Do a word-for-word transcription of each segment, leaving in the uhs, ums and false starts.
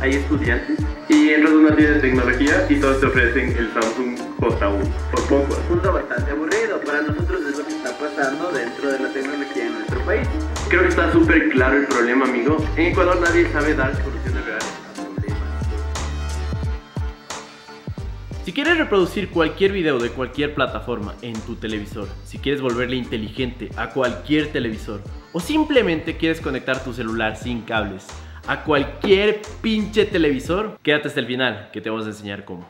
hay estudiantes y entras a una tienda de tecnología y todos te ofrecen el Samsung J uno por poco. Un mundo bastante aburrido, para nosotros es lo que está pasando dentro de la tecnología en nuestro país. Creo que está súper claro el problema, amigo. En Ecuador nadie sabe dar soluciones reales a problemas. Si quieres reproducir cualquier video de cualquier plataforma en tu televisor, si quieres volverle inteligente a cualquier televisor, o simplemente quieres conectar tu celular sin cables a cualquier pinche televisor, quédate hasta el final que te vamos a enseñar cómo.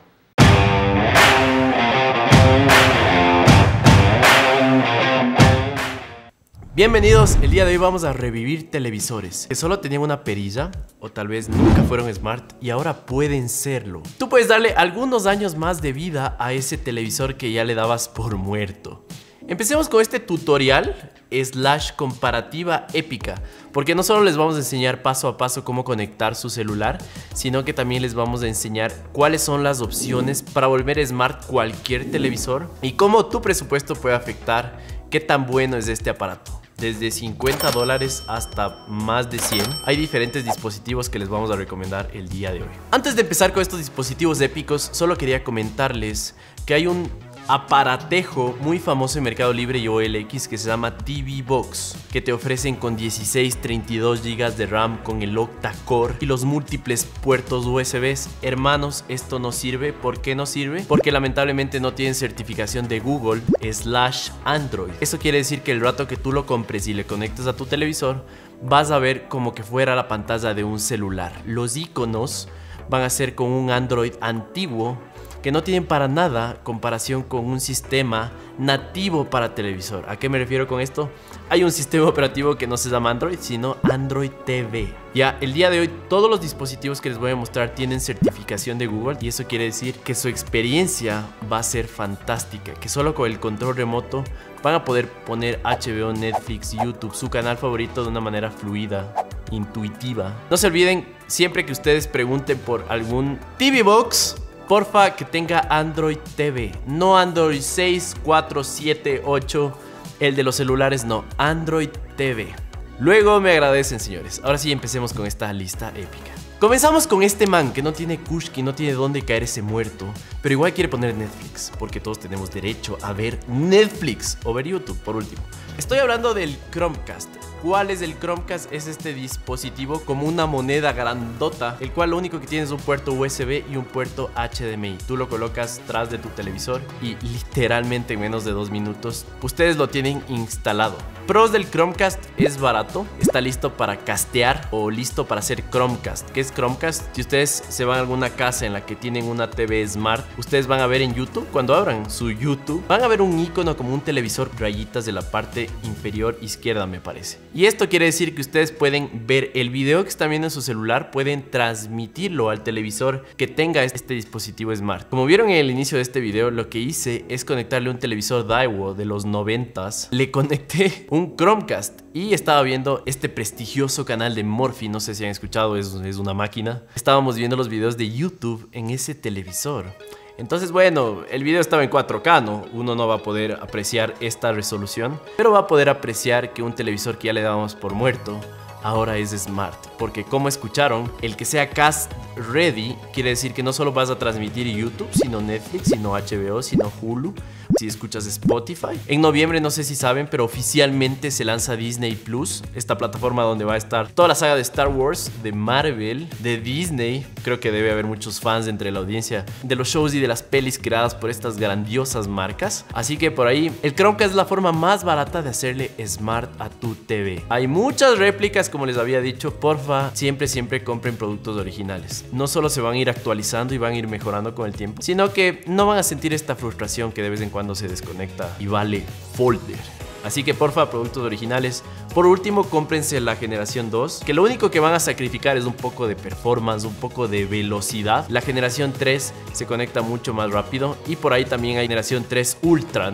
Bienvenidos, el día de hoy vamos a revivir televisores que solo tenían una perilla o tal vez nunca fueron smart y ahora pueden serlo. Tú puedes darle algunos años más de vida a ese televisor que ya le dabas por muerto. Empecemos con este tutorial slash comparativa épica, porque no solo les vamos a enseñar paso a paso cómo conectar su celular, sino que también les vamos a enseñar cuáles son las opciones para volver smart cualquier televisor y cómo tu presupuesto puede afectar qué tan bueno es este aparato. Desde cincuenta dólares hasta más de cien. Hay diferentes dispositivos que les vamos a recomendar el día de hoy. Antes de empezar con estos dispositivos épicos, solo quería comentarles que hay un aparatejo muy famoso en Mercado Libre y O L X que se llama T V Box, que te ofrecen con dieciséis, treinta y dos gigas de RAM con el octa-core y los múltiples puertos U S Bs. Hermanos, esto no sirve. ¿Por qué no sirve? Porque lamentablemente no tienen certificación de Google slash Android. Eso quiere decir que el rato que tú lo compres y le conectes a tu televisor, vas a ver como que fuera la pantalla de un celular. Los iconos van a ser con un Android antiguo que no tienen para nada comparación con un sistema nativo para televisor. ¿A qué me refiero con esto? Hay un sistema operativo que no se llama Android, sino Android T V. Ya, el día de hoy todos los dispositivos que les voy a mostrar tienen certificación de Google y eso quiere decir que su experiencia va a ser fantástica, que solo con el control remoto van a poder poner H B O, Netflix, YouTube, su canal favorito de una manera fluida, intuitiva. No se olviden, siempre que ustedes pregunten por algún T V Box, porfa que tenga Android T V, no Android seis, cuatro, siete, ocho, el de los celulares no, Android T V. Luego me agradecen, señores. Ahora sí empecemos con esta lista épica. Comenzamos con este man que no tiene kushki, no tiene dónde caer ese muerto, pero igual quiere poner Netflix, porque todos tenemos derecho a ver Netflix o ver YouTube, por último. Estoy hablando del Chromecast. ¿Cuál es el Chromecast? Es este dispositivo como una moneda grandota, el cual lo único que tiene es un puerto U S B y un puerto H D M I. Tú lo colocas tras de tu televisor y literalmente en menos de dos minutos ustedes lo tienen instalado. Pros del Chromecast: es barato, está listo para castear o listo para hacer Chromecast. ¿Qué es Chromecast? Si ustedes se van a alguna casa en la que tienen una T V Smart, ustedes van a ver en YouTube, cuando abran su YouTube, van a ver un icono como un televisor, rayitas de la parte inferior izquierda, me parece. Y esto quiere decir que ustedes pueden ver el video que están viendo en su celular, pueden transmitirlo al televisor que tenga este dispositivo Smart. Como vieron en el inicio de este video, lo que hice es conectarle un televisor Daiwo de los noventas. Le conecté un Chromecast y estaba viendo este prestigioso canal de Morphy, no sé si han escuchado, es, es una máquina. Estábamos viendo los videos de YouTube en ese televisor. Entonces, bueno, el video estaba en cuatro K, ¿no? Uno no va a poder apreciar esta resolución, pero va a poder apreciar que un televisor que ya le dábamos por muerto ahora es Smart, porque como escucharon, el que sea cast ready quiere decir que no solo vas a transmitir YouTube, sino Netflix, sino H B O, sino Hulu, si escuchas Spotify. En noviembre, no sé si saben, pero oficialmente se lanza Disney Plus, esta plataforma donde va a estar toda la saga de Star Wars, de Marvel, de Disney. Creo que debe haber muchos fans entre la audiencia de los shows y de las pelis creadas por estas grandiosas marcas. Así que por ahí, el Chromecast es la forma más barata de hacerle Smart a tu T V. Hay muchas réplicas, como les había dicho. Porfa, siempre, siempre compren productos originales. No solo se van a ir actualizando y van a ir mejorando con el tiempo, sino que no van a sentir esta frustración que de vez en cuando se desconecta y vale folder. Así que porfa, productos originales. Por último, cómprense la generación dos, que lo único que van a sacrificar es un poco de performance, un poco de velocidad. La generación tres se conecta mucho más rápido y por ahí también hay generación tres Ultra, ¿no?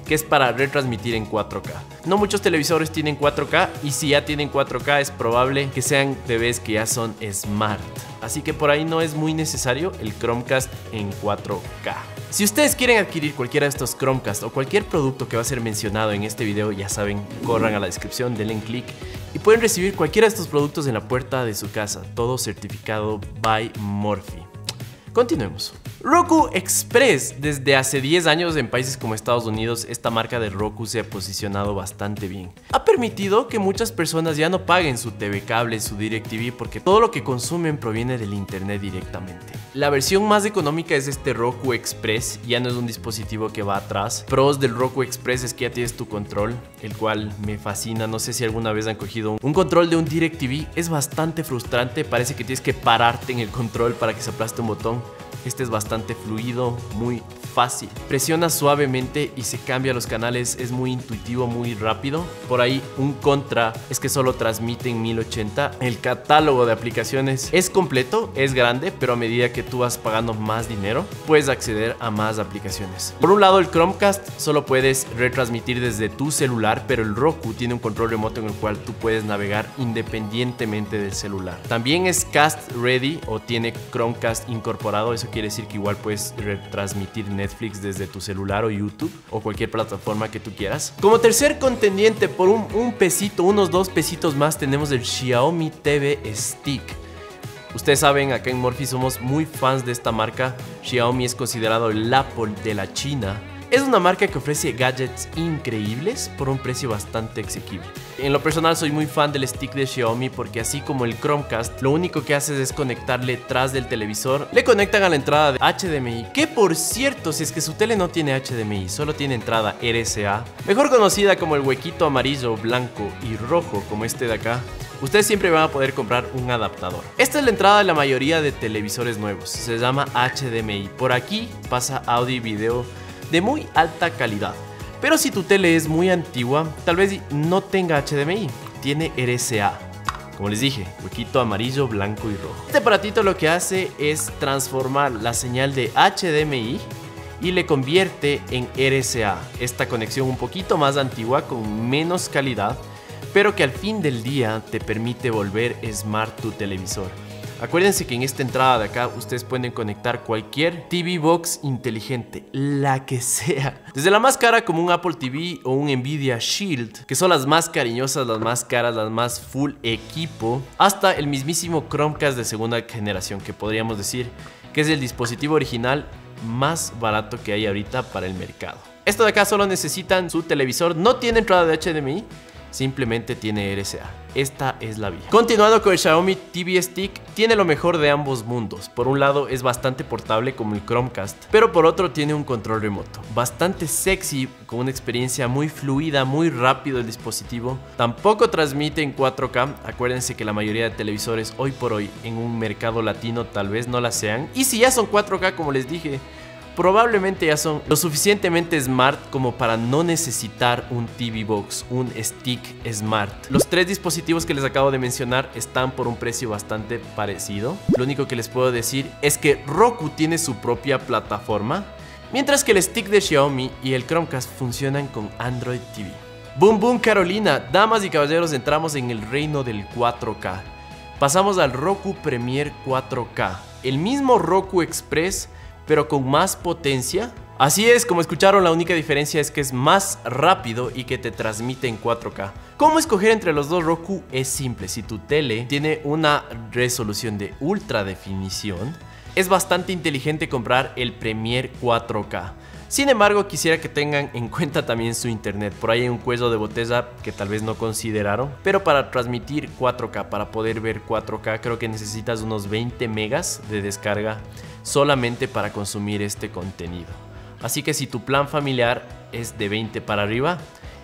que es para retransmitir en cuatro K. No muchos televisores tienen cuatro K y si ya tienen cuatro K es probable que sean T Vs que ya son Smart. Así que por ahí no es muy necesario el Chromecast en cuatro K. Si ustedes quieren adquirir cualquiera de estos Chromecast o cualquier producto que va a ser mencionado en este video, ya saben, corran a la descripción, denle clic y pueden recibir cualquiera de estos productos en la puerta de su casa, todo certificado by Morphy. Continuemos. Roku Express. Desde hace diez años en países como Estados Unidos, esta marca de Roku se ha posicionado bastante bien. Ha permitido que muchas personas ya no paguen su T V cable, su DirecTV, porque todo lo que consumen proviene del internet directamente. La versión más económica es este Roku Express, ya no es un dispositivo que va atrás. Pros del Roku Express es que ya tienes tu control, el cual me fascina. No sé si alguna vez han cogido un control de un DirecTV, es bastante frustrante, parece que tienes que pararte en el control para que se aplaste un botón. Este es bastante fluido, muy fácil. Presiona suavemente y se cambia los canales, es muy intuitivo, muy rápido. Por ahí un contra es que solo transmite en mil ochenta. El catálogo de aplicaciones es completo, es grande, pero a medida que tú vas pagando más dinero, puedes acceder a más aplicaciones. Por un lado, el Chromecast solo puedes retransmitir desde tu celular, pero el Roku tiene un control remoto en el cual tú puedes navegar independientemente del celular. También es Cast Ready o tiene Chromecast incorporado, eso quiere decir que igual puedes retransmitir Netflix desde tu celular o YouTube o cualquier plataforma que tú quieras. Como tercer contendiente, por un, un pesito, unos dos pesitos más, tenemos el Xiaomi T V Stick. Ustedes saben, acá en Morphy somos muy fans de esta marca. Xiaomi es considerado el Apple de la China. Es una marca que ofrece gadgets increíbles por un precio bastante asequible. En lo personal soy muy fan del stick de Xiaomi porque así como el Chromecast, lo único que haces es conectarle tras del televisor. Le conectan a la entrada de H D M I, que por cierto, si es que su tele no tiene H D M I, solo tiene entrada R C A, mejor conocida como el huequito amarillo, blanco y rojo como este de acá, ustedes siempre van a poder comprar un adaptador. Esta es la entrada de la mayoría de televisores nuevos, se llama H D M I. Por aquí pasa audio y video de muy alta calidad. Pero si tu tele es muy antigua, tal vez no tenga H D M I, tiene R C A. Como les dije, huequito amarillo, blanco y rojo. Este aparatito lo que hace es transformar la señal de H D M I y le convierte en R C A. Esta conexión un poquito más antigua, con menos calidad, pero que al fin del día te permite volver smart tu televisor. Acuérdense que en esta entrada de acá ustedes pueden conectar cualquier T V Box inteligente, la que sea. Desde la más cara como un Apple T V o un Nvidia Shield, que son las más cariñosas, las más caras, las más full equipo, hasta el mismísimo Chromecast de segunda generación, que podríamos decir que es el dispositivo original más barato que hay ahorita para el mercado. Esto de acá solo necesitan su televisor, no tiene entrada de H D M I, simplemente tiene R C A. Esta es la vía. Continuando con el Xiaomi T V Stick, tiene lo mejor de ambos mundos. Por un lado es bastante portable como el Chromecast, pero por otro tiene un control remoto. Bastante sexy, con una experiencia muy fluida, muy rápido el dispositivo. Tampoco transmite en cuatro K. Acuérdense que la mayoría de televisores hoy por hoy en un mercado latino tal vez no la sean. Y si ya son cuatro K, como les dije, probablemente ya son lo suficientemente smart como para no necesitar un T V Box, un stick smart. Los tres dispositivos que les acabo de mencionar están por un precio bastante parecido. Lo único que les puedo decir es que Roku tiene su propia plataforma, mientras que el stick de Xiaomi y el Chromecast funcionan con Android T V. Boom boom Carolina, damas y caballeros, entramos en el reino del cuatro K. Pasamos al Roku Premier cuatro K, el mismo Roku Express, pero con más potencia. Así es, como escucharon, la única diferencia es que es más rápido y que te transmite en cuatro K. ¿Cómo escoger entre los dos Roku? Es simple. Si tu tele tiene una resolución de ultra definición, es bastante inteligente comprar el Premier cuatro K. Sin embargo, quisiera que tengan en cuenta también su internet. Por ahí hay un cuello de botella que tal vez no consideraron, pero para transmitir cuatro K, para poder ver cuatro K, creo que necesitas unos veinte megas de descarga solamente para consumir este contenido. Así que si tu plan familiar es de veinte para arriba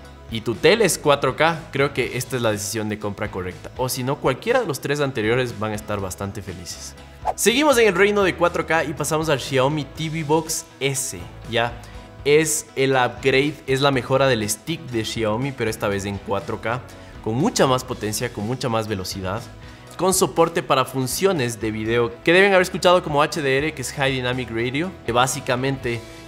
y tu tele es cuatro K, creo que esta es la decisión de compra correcta. O si no, cualquiera de los tres anteriores van a estar bastante felices. Seguimos en el reino de cuatro K y pasamos al Xiaomi T V Box S. Ya es el upgrade, es la mejora del stick de Xiaomi, pero esta vez en cuatro K, con mucha más potencia, con mucha más velocidad, con soporte para funciones de video que deben haber escuchado como H D R, que es High Dynamic Radio, que básicamente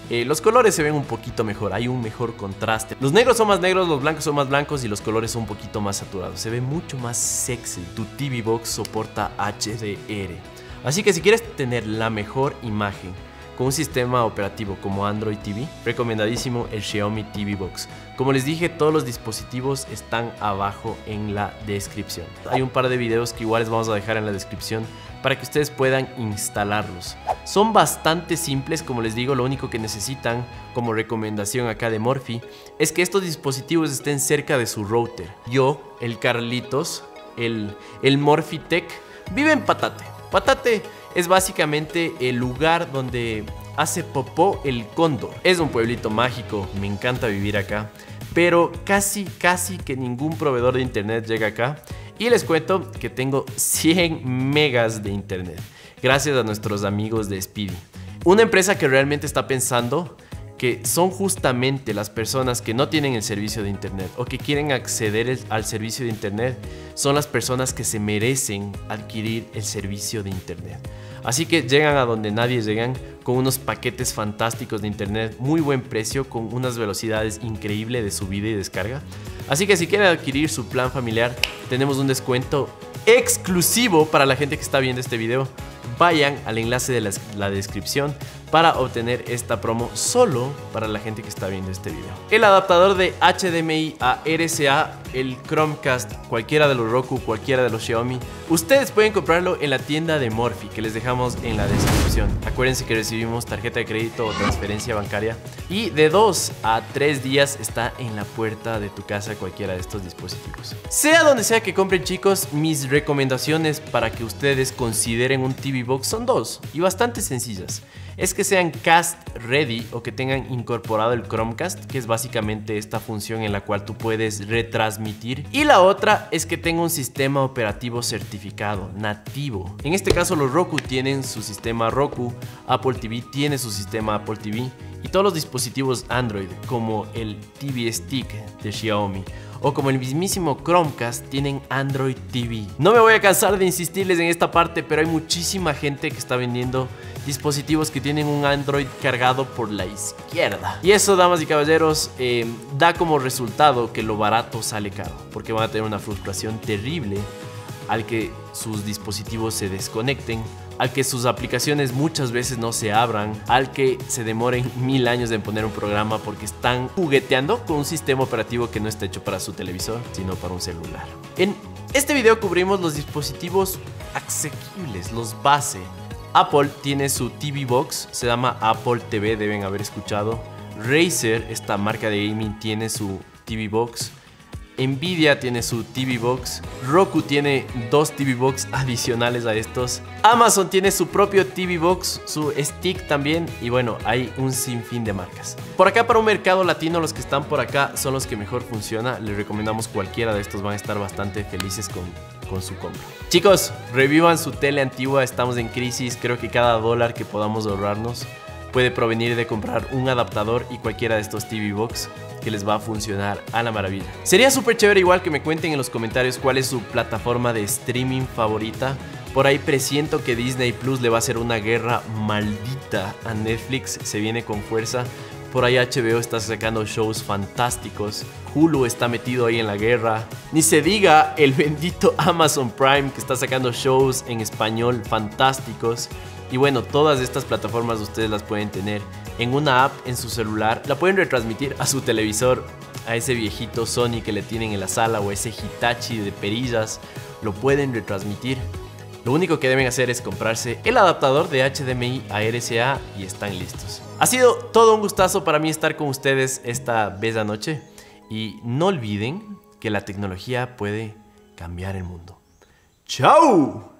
eh, los colores se ven un poquito mejor, hay un mejor contraste. Los negros son más negros, los blancos son más blancos y los colores son un poquito más saturados. Se ve mucho más sexy. Tu T V Box soporta H D R. Así que si quieres tener la mejor imagen con un sistema operativo como Android T V, recomendadísimo el Xiaomi T V Box. Como les dije, todos los dispositivos están abajo en la descripción. Hay un par de videos que igual les vamos a dejar en la descripción para que ustedes puedan instalarlos. Son bastante simples, como les digo. Lo único que necesitan como recomendación acá de Morphy es que estos dispositivos estén cerca de su router. Yo, el Carlitos, el, el Morphy Tech, vive en Patate. Patate es básicamente el lugar donde hace popó el cóndor. Es un pueblito mágico, me encanta vivir acá, pero casi, casi que ningún proveedor de internet llega acá. Y les cuento que tengo cien megas de internet, gracias a nuestros amigos de Speedy. Una empresa que realmente está pensando que son justamente las personas que no tienen el servicio de internet o que quieren acceder al servicio de internet, son las personas que se merecen adquirir el servicio de internet. Así que llegan a donde nadie llegan con unos paquetes fantásticos de internet, muy buen precio, con unas velocidades increíbles de subida y descarga. Así que si quieren adquirir su plan familiar, tenemos un descuento exclusivo para la gente que está viendo este video. Vayan al enlace de la, la descripción para obtener esta promo solo para la gente que está viendo este video. El adaptador de H D M I a R C A, el Chromecast, cualquiera de los Roku, cualquiera de los Xiaomi, ustedes pueden comprarlo en la tienda de Morphy que les dejamos en la descripción. Acuérdense que recibimos tarjeta de crédito o transferencia bancaria y de dos a tres días está en la puerta de tu casa cualquiera de estos dispositivos. Sea donde sea que compren, chicos, mis recomendaciones para que ustedes consideren un T V Box son dos y bastante sencillas. Es que sean cast ready o que tengan incorporado el Chromecast, que es básicamente esta función en la cual tú puedes retransmitir. Y la otra es que tenga un sistema operativo certificado, nativo. En este caso los Roku tienen su sistema Roku, Apple T V tiene su sistema Apple T V y todos los dispositivos Android como el T V Stick de Xiaomi o como el mismísimo Chromecast tienen Android T V. No me voy a cansar de insistirles en esta parte, pero hay muchísima gente que está vendiendo dispositivos que tienen un Android cargado por la izquierda. Y eso, damas y caballeros, eh, da como resultado que lo barato sale caro, porque van a tener una frustración terrible al que sus dispositivos se desconecten, al que sus aplicaciones muchas veces no se abran, al que se demoren mil años en poner un programa porque están jugueteando con un sistema operativo que no está hecho para su televisor, sino para un celular. En este video cubrimos los dispositivos asequibles, los base. Apple tiene su T V Box, se llama Apple T V, deben haber escuchado. Razer, esta marca de gaming, tiene su T V Box. Nvidia tiene su T V Box. Roku tiene dos T V Box adicionales a estos. Amazon tiene su propio T V Box, su Stick también. Y bueno, hay un sinfín de marcas. Por acá, para un mercado latino, los que están por acá son los que mejor funciona. Les recomendamos cualquiera de estos, van a estar bastante felices con, con su compra. Chicos, revivan su tele antigua, estamos en crisis. Creo que cada dólar que podamos ahorrarnos puede provenir de comprar un adaptador y cualquiera de estos T V Box que les va a funcionar a la maravilla. Sería súper chévere igual que me cuenten en los comentarios cuál es su plataforma de streaming favorita. Por ahí presiento que Disney Plus le va a hacer una guerra maldita a Netflix, se viene con fuerza. Por ahí H B O está sacando shows fantásticos. Hulu está metido ahí en la guerra. Ni se diga el bendito Amazon Prime, que está sacando shows en español fantásticos. Y bueno, todas estas plataformas ustedes las pueden tener en una app en su celular. La pueden retransmitir a su televisor, a ese viejito Sony que le tienen en la sala o a ese Hitachi de perillas. Lo pueden retransmitir. Lo único que deben hacer es comprarse el adaptador de H D M I a R C A y están listos. Ha sido todo un gustazo para mí estar con ustedes esta bella noche. Y no olviden que la tecnología puede cambiar el mundo. ¡Chao!